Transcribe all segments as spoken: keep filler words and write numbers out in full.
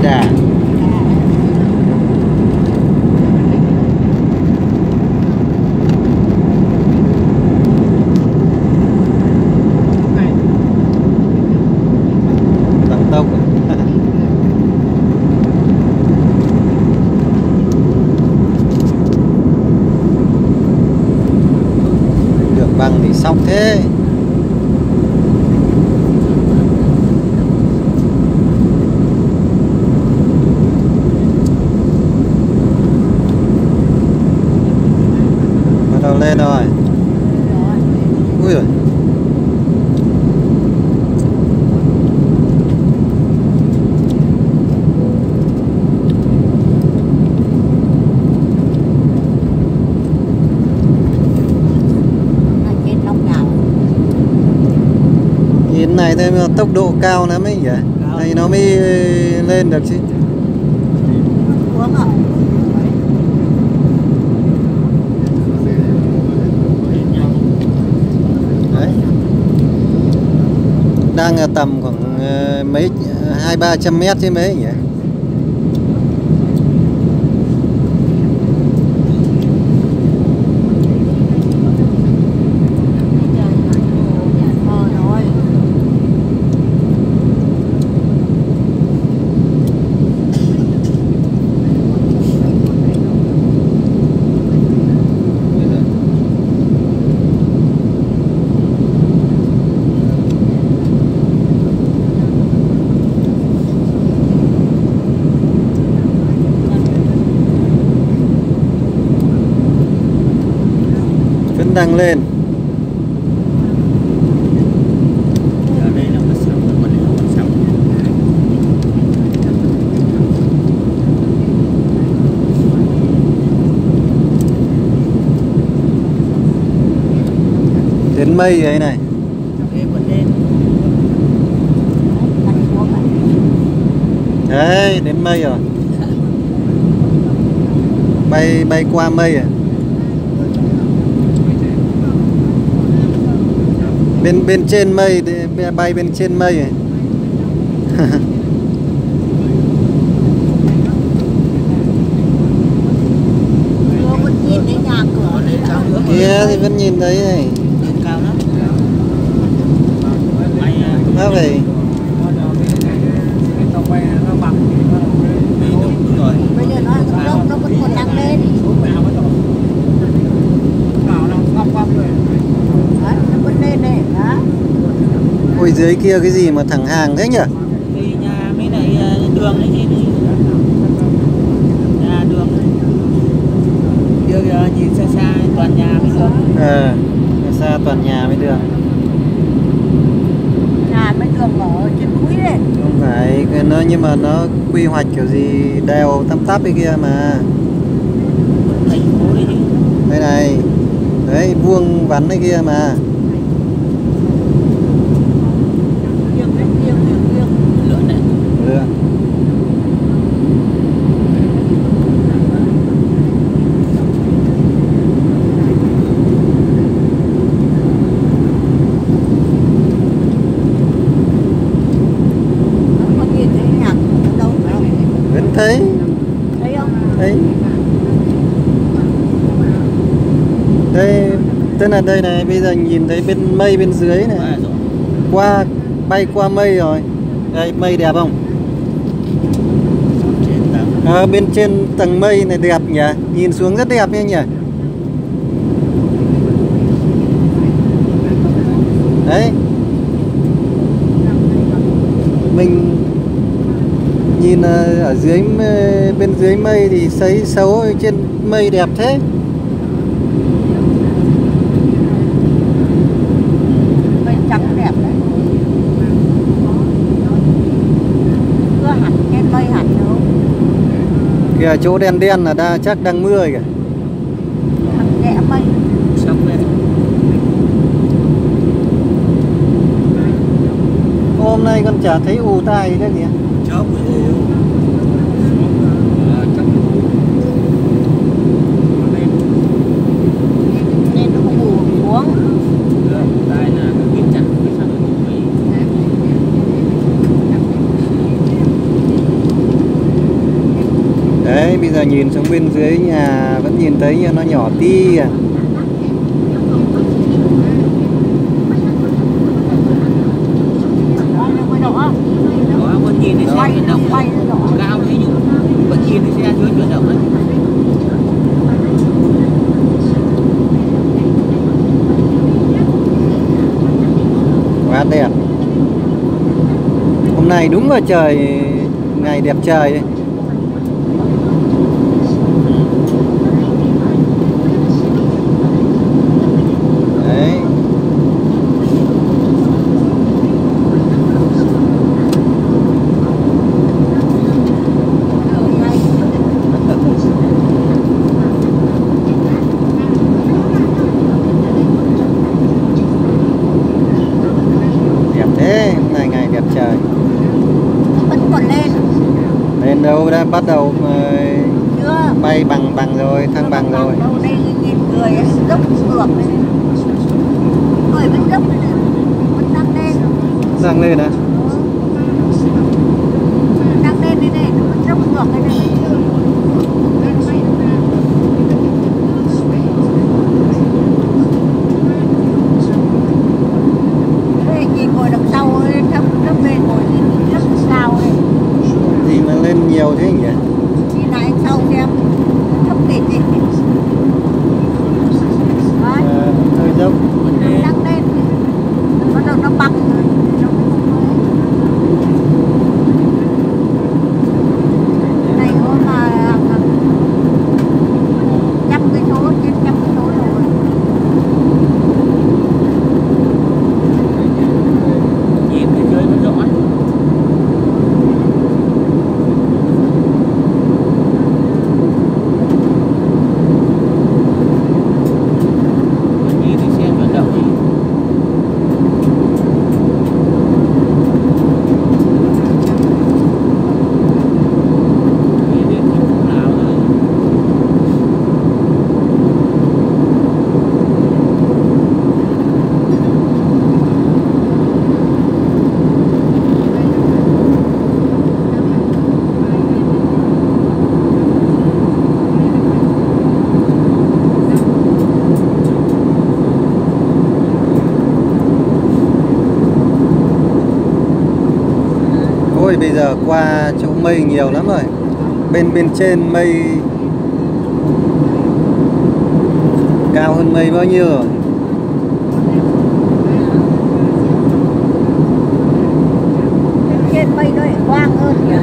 đà. Tăng tốc. Đường băng thì sóc thế. Lên rồi. Ui giời. Nhìn này thôi mà tốc độ cao lắm ấy nhỉ. Này nó mới lên được chứ. Đang tầm khoảng mấy hai ba trăm mét chứ mấy nhỉ. Đang lên. Đến mây ấy này. Đấy, đến mây rồi. Bay bay qua mây à. Bên bên trên mây, bay bên trên mây này. Kia thì vẫn nhìn thấy này. Đó vậy. Bây giờ nó nó nó vẫn còn tăng lên. Ôi dưới kia cái gì mà thẳng hàng thế nhỉ? Thì nhà mấy này đường ấy thì nhà đường kia kìa, nhìn xa xa toàn nhà mới đường. Ờ, xa xa toàn nhà mới đường. Nhà mới đường ở trên núi đấy. Không phải, nó nhưng mà nó quy hoạch kiểu gì đèo tăm tắp cái kia mà. Thành phố đấy chứ. Đây này, đấy vuông vắn cái kia mà. Thấy thấy không? Thấy. Đây, tức là đây này, bây giờ nhìn thấy bên mây bên dưới này. Qua bay qua mây rồi. Đây mây đẹp không? À, bên trên tầng mây này đẹp nhỉ? Nhìn xuống rất đẹp nhỉ? Đấy. Mình nhìn ở dưới bên dưới mây thì thấy xấu, trên mây đẹp thế. Mây trắng đẹp đấy. Mưa hẳn trên mây hẳn đâu. Kìa chỗ đen đen là đa, chắc đang mưa kìa. Hẳn kẽ mây. Sắp đấy. Hôm nay con chả thấy ù tai gì thế kìa. Chớp nên nó mù xuống. đây là cái kiến chặt sao nó Đấy, bây giờ nhìn xuống bên dưới nhà vẫn nhìn thấy nó nhỏ tí à. Đó, vẫn nhìn thấy xe chuyển động đấy. Cao thế nhưng vẫn nhìn thấy xe chưa chuyển động đấy. Quá đẹp. Hôm nay đúng là trời, ngày đẹp trời đấy. Đấy. Đẹp thế, hôm nay ngày đẹp trời. Vẫn còn lên. Lên đâu đã bắt đầu Chưa. bay bằng bằng rồi, thăng bằng rồi. Đâu đây nhìn người ấy, dốc ngược đây. Người vẫn dốc đây này. Vẫn đang lên. Đang lên à? Đang lên đây này, nó vẫn dốc ngược đây này. Đây nhìn ngồi đằng sau ấy, thấp thấp lên ngồi nhìn rất cao ấy. Gì mà lên nhiều thế nhỉ? Nhìn lại anh sau xem. Thấp tịt gì. Đấy. À, hơi dốc. Đang lên. Bắt đầu nó băng rồi. Này có mà trăm cái số, trên trăm cái số rồi. Nhìn thấy chơi vẫn rõ. Vẫn nhìn thấy xe chuyển động gì. Nhìn đến thành phố nào rồi. Ôi bây giờ qua chỗ mây nhiều lắm rồi. Bên bên trên mây cao hơn mây bao nhiêu rồi. Trên mây nó lại quang hơn nhỉ.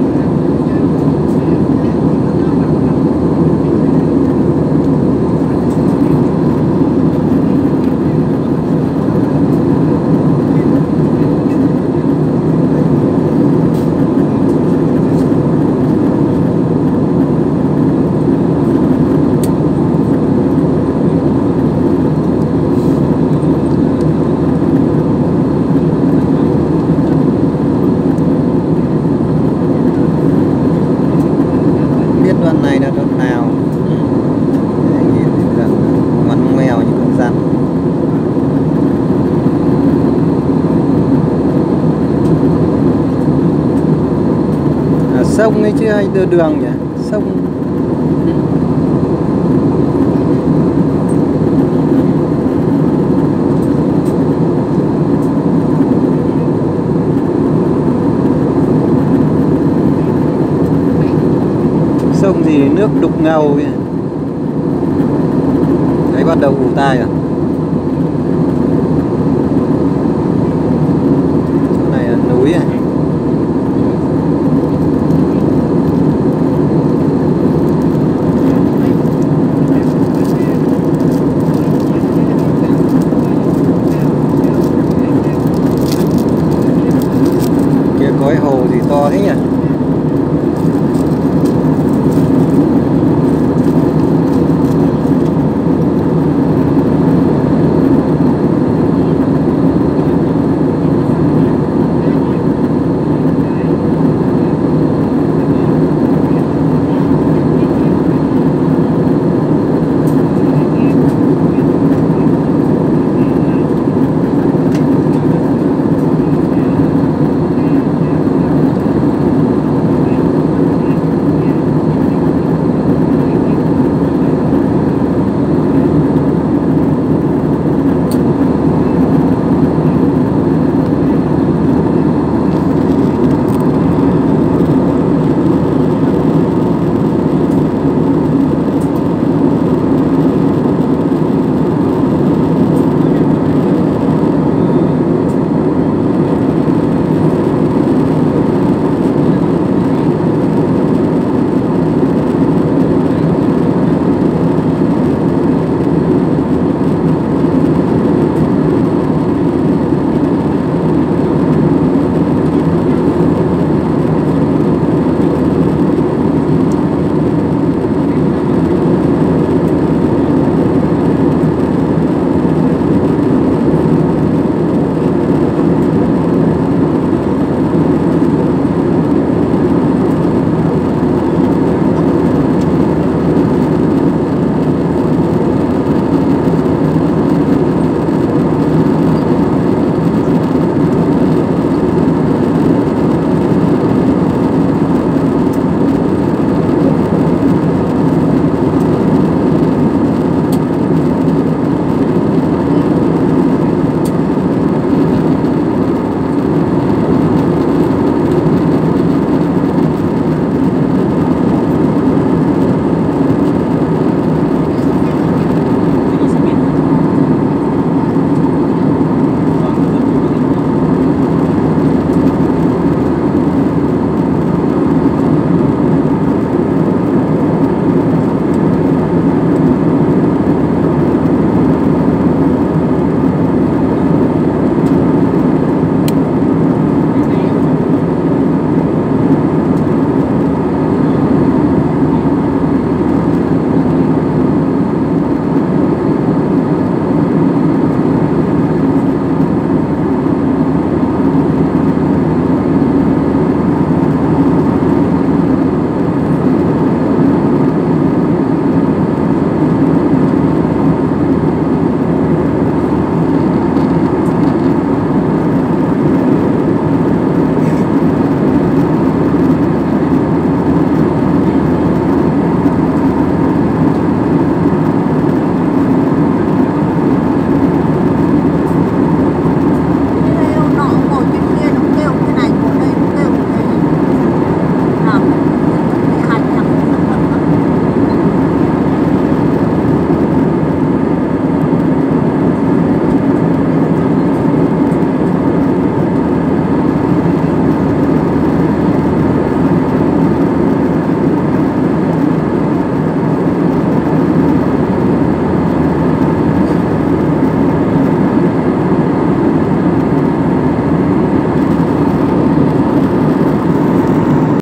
Biết đoạn này là đoạn nào. Để nhìn gần ngoằn ngoèo như con rắn. À, sông ấy chứ hay đưa đường nhỉ? Sông. Sông gì nước đục ngầu kìa. Đấy bắt đầu ù tai rồi.